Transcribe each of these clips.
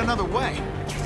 another way.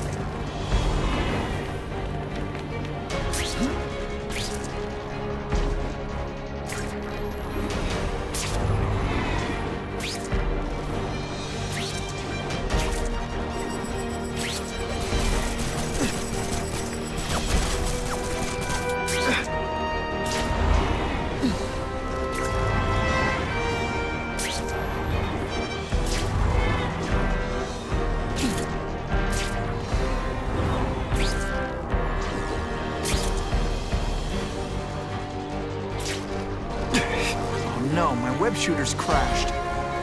No, my web shooter's crashed.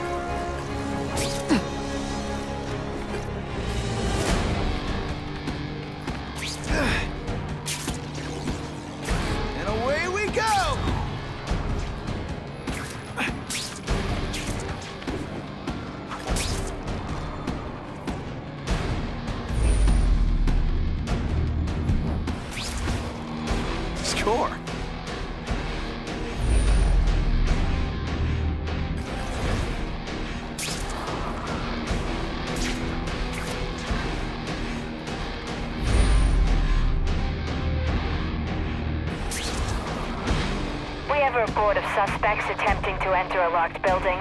And away we go! Score! We have a report of suspects attempting to enter a locked building.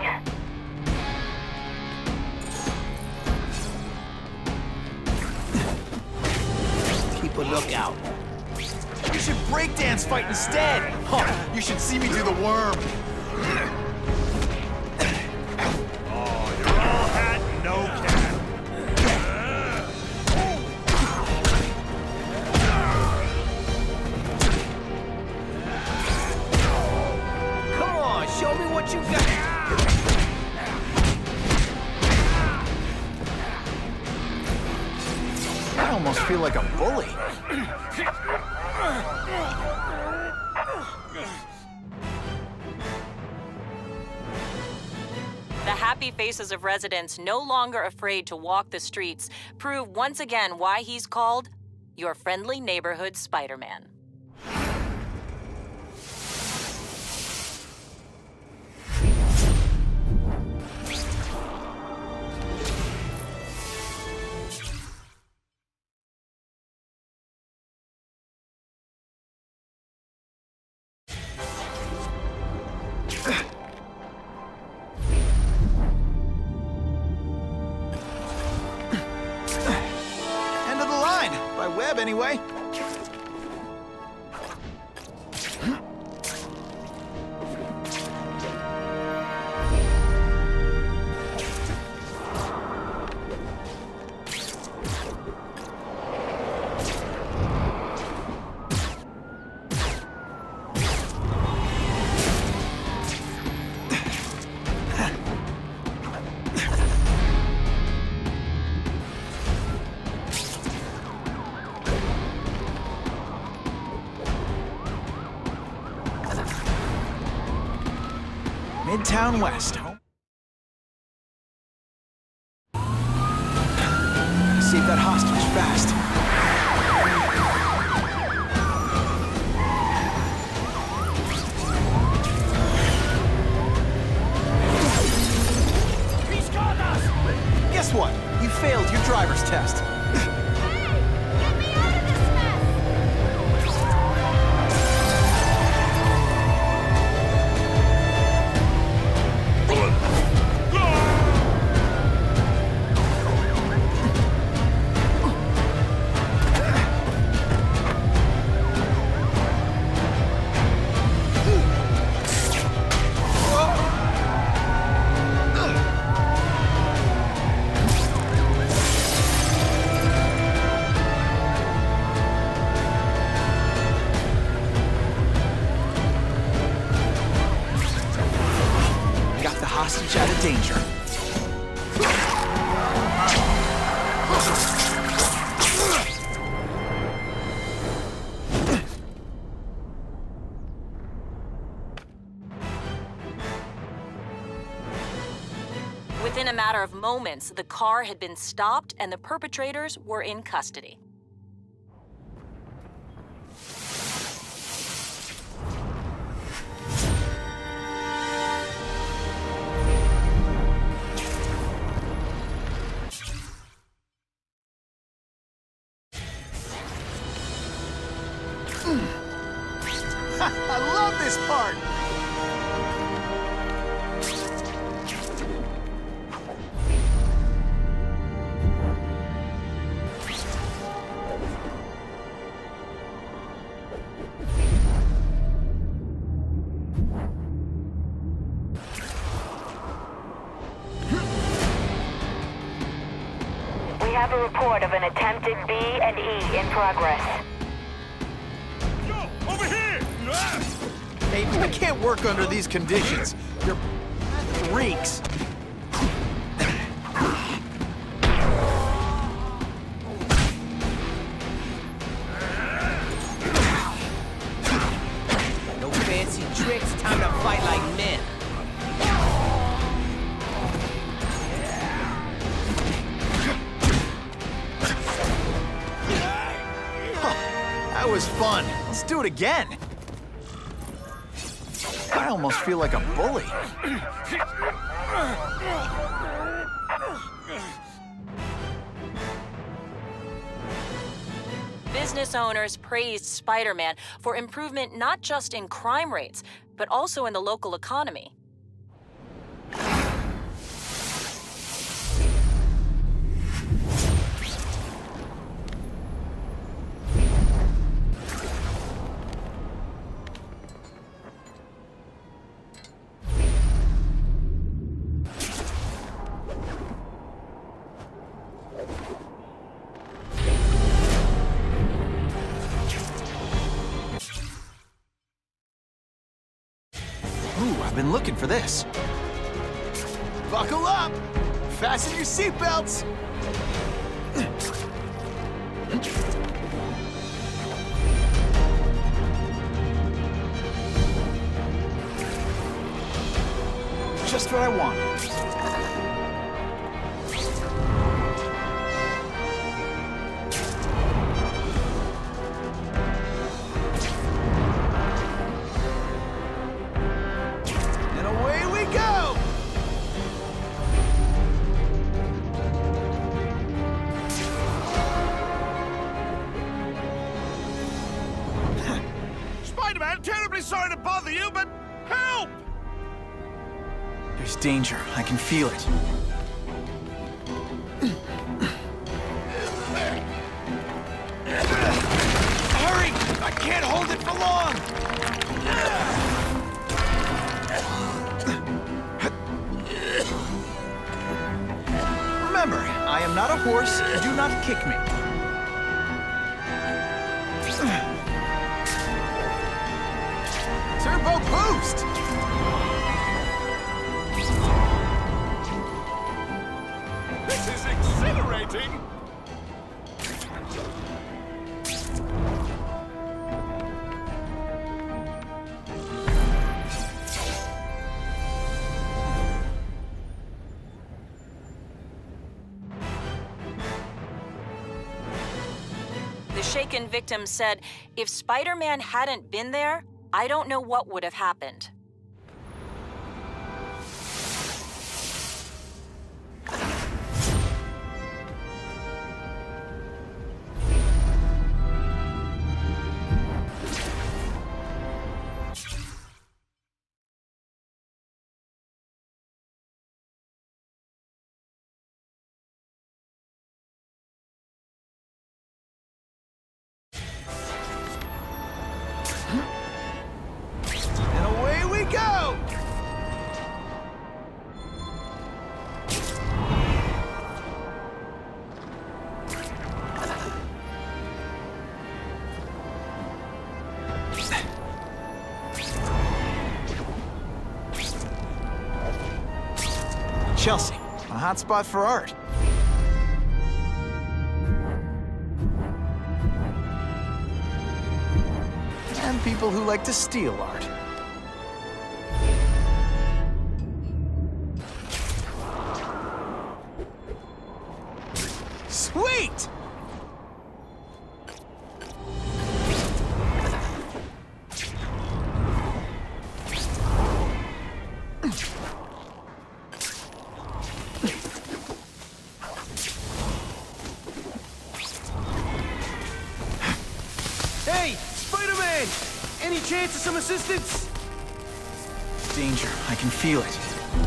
Keep a lookout. You should breakdance fight instead! Huh, you should see me do the worm. Oh, you're all hat, no cat. Come on, show me what you got. I almost feel like a bully. The happy faces of residents no longer afraid to walk the streets prove once again why he's called your friendly neighborhood Spider-Man. End of the line, by web anyway. Midtown West. Save that hostage fast. He's got us! Guess what? You failed your driver's test. Hostage out of danger. Within a matter of moments, the car had been stopped and the perpetrators were in custody. I love this part! We have a report of an attempted B and E in progress. Yo, over here! Hey, I can't work under these conditions. You're freaks. No fancy tricks, time to fight like men. That was fun. Let's do it again. I almost feel like a bully. Business owners praised Spider-Man for improvement not just in crime rates, but also in the local economy. Ooh, I've been looking for this. Buckle up! Fasten your seatbelts! Just what I want. And away we go! Spider-Man, terribly sorry to bother you, but help! There's danger. I can feel it. Hurry! I can't hold it for long! Remember, I am not a horse. Do not kick me. Turbo boost! This is exhilarating! The shaken victim said, if Spider-Man hadn't been there, I don't know what would have happened. And away we go! Chelsea, a hot spot for art. And people who like to steal art. Sweet! Hey, Spider-Man! Any chance of some assistance? Danger, I can feel it.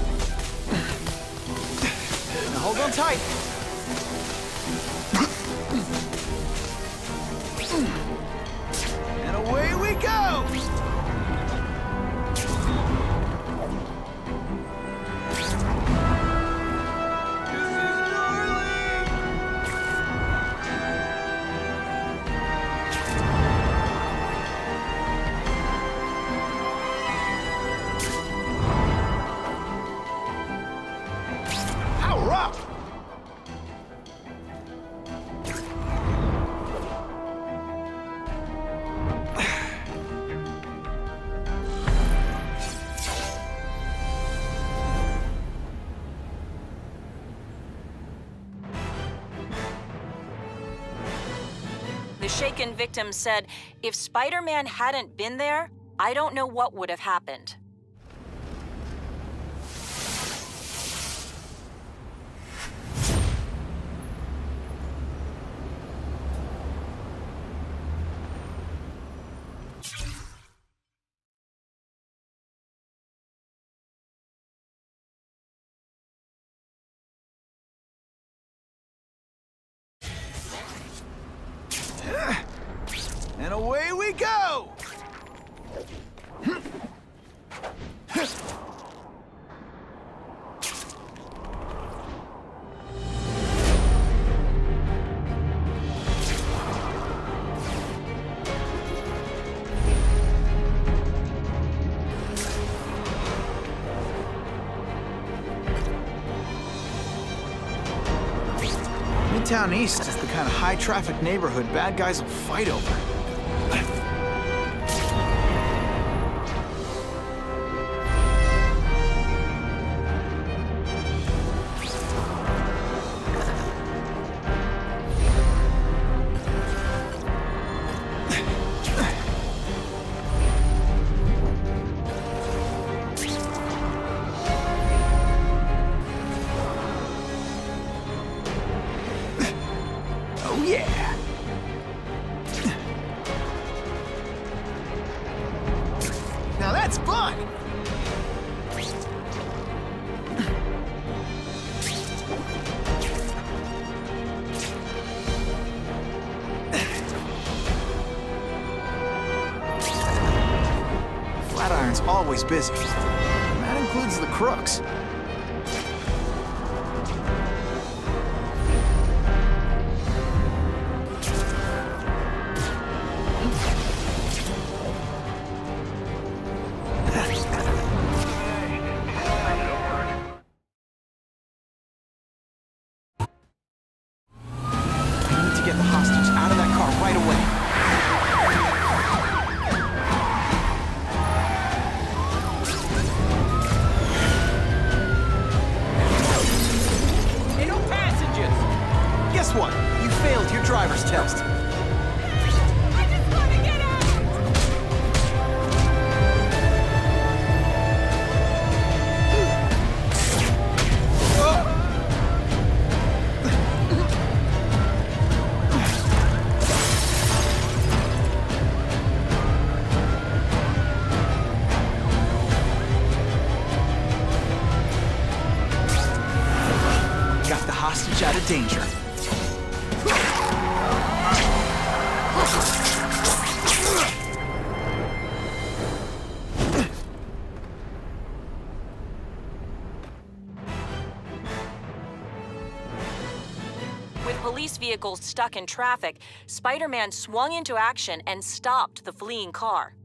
Now hold on tight. And away we go! Power up! The shaken victim said, if Spider-Man hadn't been there, I don't know what would have happened. And away we go! Midtown East is the kind of high-traffic neighborhood bad guys will fight over. Oh yeah! Now that's fun! Flatiron's always busy. And that includes the crooks. Get the hostage out of that car right away. Hey, no passengers! Guess what? You failed your driver's test. I just want to get out! Got the hostage out of danger. With police vehicles stuck in traffic, Spider-Man swung into action and stopped the fleeing car.